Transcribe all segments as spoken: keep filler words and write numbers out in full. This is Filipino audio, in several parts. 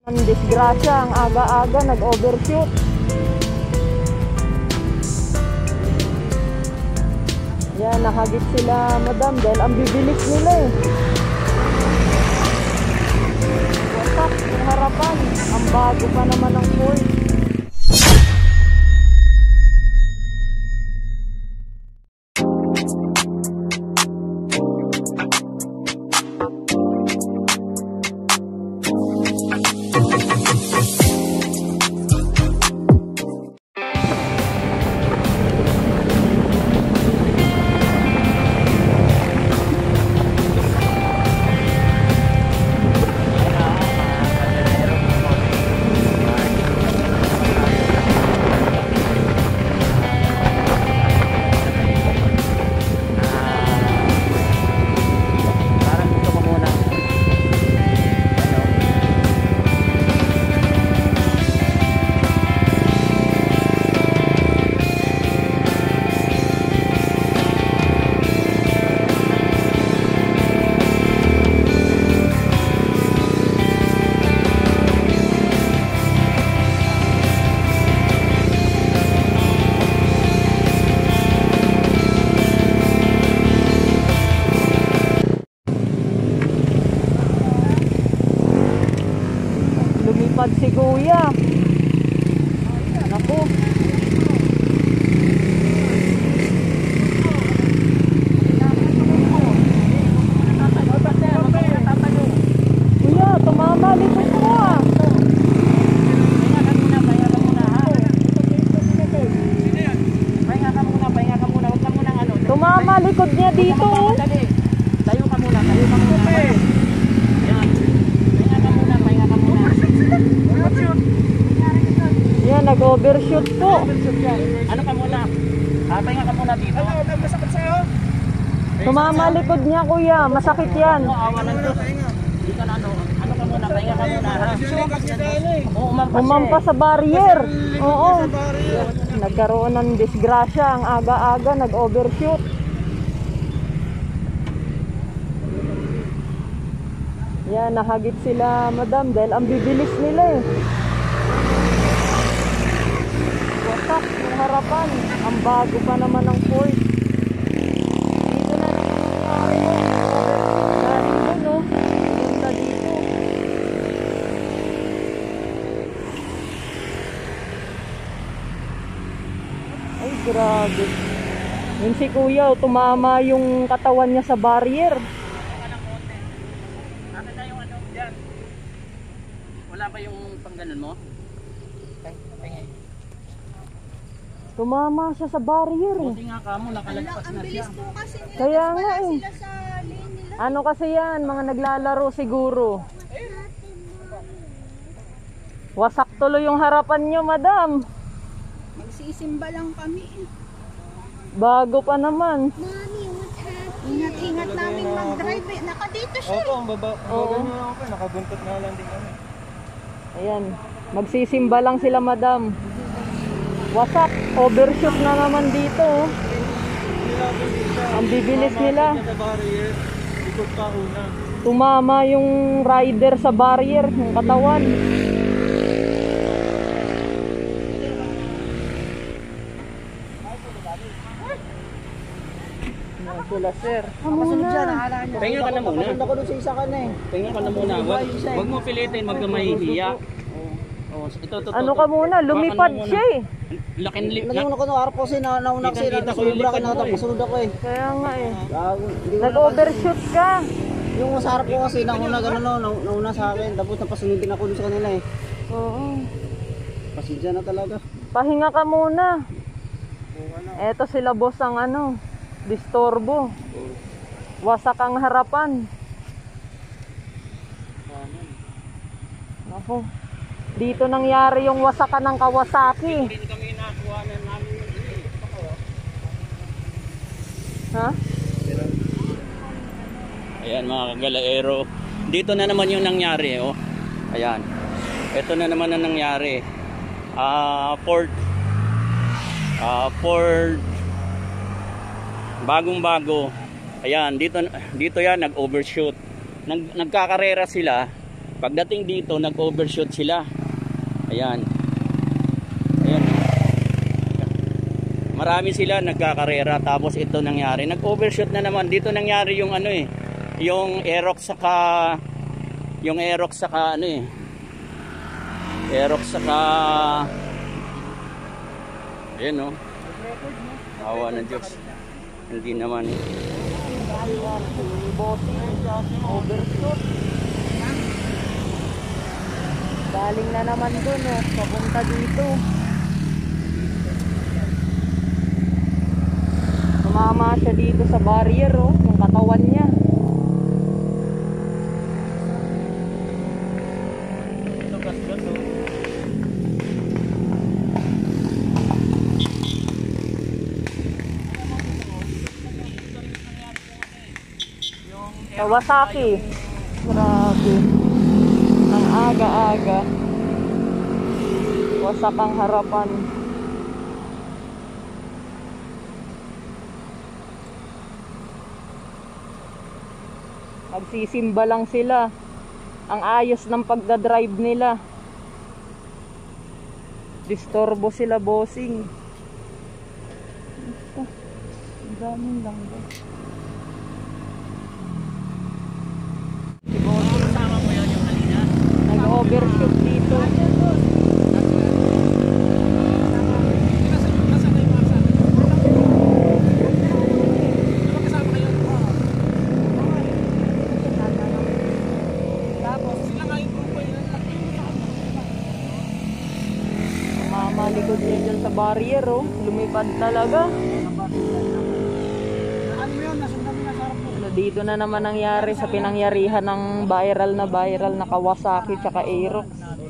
Ang disgrasya, ang aga-aga nag-overshoot. Yan, nakagit sila madam dahil ang bibilis nila eh. Wasak yung harapan, ang bago pa naman ng Ford. Lumipad si Kuya. Naku. Kuya, tumama likod mo ah. Tumama likod niya dito. Tayo ka muna, tayo ka muna. Yan, nag-overshoot po. Ano ka muna? Ah, pahinga ka muna dito. Ano, masakit sa'yo? Tumama likod niya kuya, masakit yan. Awa ng Diyos. Dito na ano, ano ka muna, pahinga ka muna ha? Oo, umampas Umampas sa barrier. Oo. Nagkaroon ng disgrasya, ang aga-aga nag-overshoot. Yan, nahagit sila madam dahil ang bibilis nila eh. Wasak yung harapan, ang bago pa naman ng Ford. Dito na naman nangyari yun. Galing doon, no? Punta dito. Ay, grabe. Yun si Kuya, tumama yung katawan niya sa barrier. Akin na yung ano dyan. Wala pa yung pangganon mo? Pahinga. Tumama siya sa barrier eh. Buti nga ka mo, nakalagpas na siya. Kaya nga eh. Ano kasi yan, mga naglalaro siguro. Wasak tuloy yung harapan nyo madam. Magsisimba lang kami. Bago pa naman. Mami, what happened? Ingat-ingat namin mag-drive eh. Nakadito siya. Opo, ang baba. Oo. Ganyan lang ako. Nakabuntot na lang din kami. Ayan, magsisimba lang sila madam. Wasak, overshoot na naman dito. Oh. Ang bibilis nila. Sa barrier, ikot pa una. Tumama yung rider sa barrier, yung katawan. Yan sila sir. Kasunod siya, nahala niya. Pahinga ka na muna. Kasunod ako doon sa isa ka na eh. Pahinga ka na muna. Wag, wag mo pilitin, wag ka mahihiya. Oh, ito, ito, ito, Ano ito. ka muna, lumipad Hawakan mo muna. siya eh. Laking lip. Naging ako nung araw kasi na nauna kasi Kita-kita ko yung sobra likod ka mo na eh. kasunod ako eh. Kaya nga eh. Gago. Hindi ko na- Nag-overshoot ka. Yung sa harap ko kasi nauna gano'n no, na- nauna sa akin. Tapos napasunodin ako doon sa kanila eh. Oo. Pasidya na talaga. Pahinga ka muna. Eto sila boss ang ano, disturbo. Wasak ang harapan. Ako. Dito nangyari yung wasakan ng Kawasaki. Hindi kami nakuha na namin yung ili. Ha? Ayan mga kagalaero. Dito na naman yung nangyari. Oh. Ayan. Ito na naman ang nangyari. Ah, uh, Ford. Ah, uh, Ford. Bagong-bago. Ayan, dito dito yan nag-overshoot. Nag nagkakarera sila. Pagdating dito, nag-overshoot sila. Ayan. Ayan. Marami sila nagkakarera, tapos ito nangyari. Nag-overshoot na naman. Dito nangyari yung ano eh, yung Aerox saka yung Aerox saka ano eh. Aerox saka ayan no. Awa ng Diyos. Hindi naman eh. Overshoot. Galing na naman dun eh, papunta dito. Tumama siya dito sa barrier oh, yung katawan niya. Ito gas-gas oh. Kawasaki. Grabe. Ang aga-aga. Wasak ang harapan. Magsisimba lang sila. Ang ayos ng pagdadrive nila. Disturbo sila, bossing. Ito. Ang daming lang ba? Kasama mo yun yung kanina? Nag-overshoot dito. Mamalikod niya dyan sa barrier oh. Lumipad talaga. Dito na naman nangyari sa pinangyarihan ng viral na viral na Kawasaki tsaka Aerox.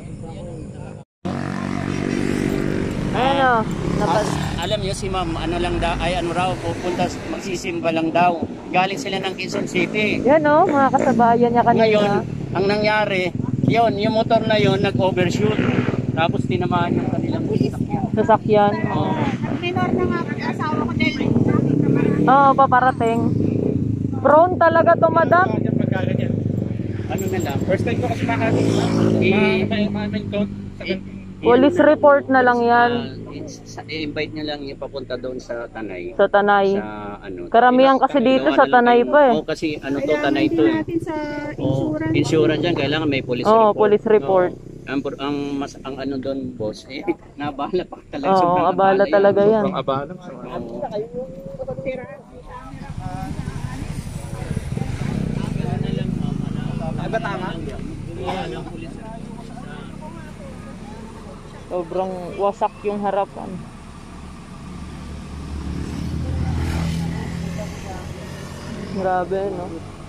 Ayan o. As, alam niyo si ma'am, ano lang daw, ay ano raw, pupunta, magsisimba lang daw. Galing sila ng Quezon City. Yan o, mga kasabayan niya kanina. Ngayon, ang nangyari, yun, yung motor na yun, nag-overshoot. Tapos tinamaan yung kanilang sasakyan. Sasakyan. Oo. Minor na nga asawa ko dahil Oo, paparating. Prone talaga to, madam. Ano na lang, First time ko kasi makakita. i- Ma-main count. i- Police report na lang yan. uh, i-invite niya lang yung papunta doon sa Tanay. Sa Tanay. Sa ano. Karamihan kasi dito sa Tanay pa eh. Oo, kasi ano to, Tanay to. eh. natin sa Oo, insurance. insurance yan, kailangan may police Oo, report. police report. Oo. Ang, ang mas ang ano doon, boss, eh, nabala pa talaga. Oo, sobrang abala talaga yan. Sobrang abala. Oo. Ba tama? Sobrang wasak yung harapan. Grabe, no?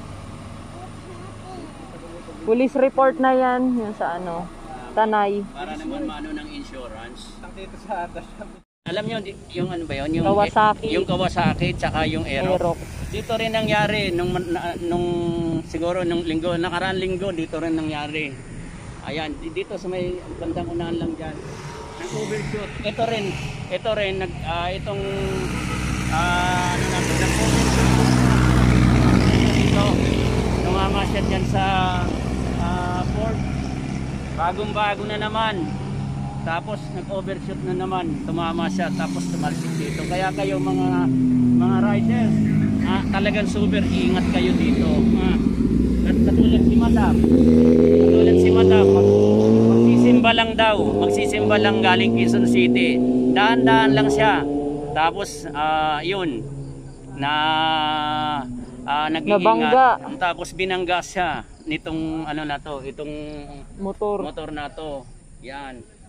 Police report na yan, yun sa ano, Tanay. Para naman maano ng insurance. Alam niyo di- yung ano ba yun? Yung Kawasaki. Yung Kawasaki tsaka yung Aerox. Aerox. Dito rin nangyari nung na- nung siguro nung linggo, nakaraan linggo dito rin nangyari. Ayan, di- dito sa may bandang unahan lang diyan. Nag-overshoot. Ito rin, ito rin nag ah, itong ah ano na nag-overshoot. Dito. Tumama siya diyan sa ah, port. Bagong-bago na naman. Tapos nag-overshoot na naman, tumama siya, tapos tumalsik dito. Kaya kayo mga mga riders, ah, talagang super ingat kayo dito. Ah, at katulad si Madam, katulad si Madam, mag, magsisimba lang daw, magsisimba lang galing Quezon City. Daan-daan lang siya. Tapos ah, yun, na ah, nag-iingat. Nabangga. Tapos binangga siya nitong ano na to, itong Motor. motor na to. Yan.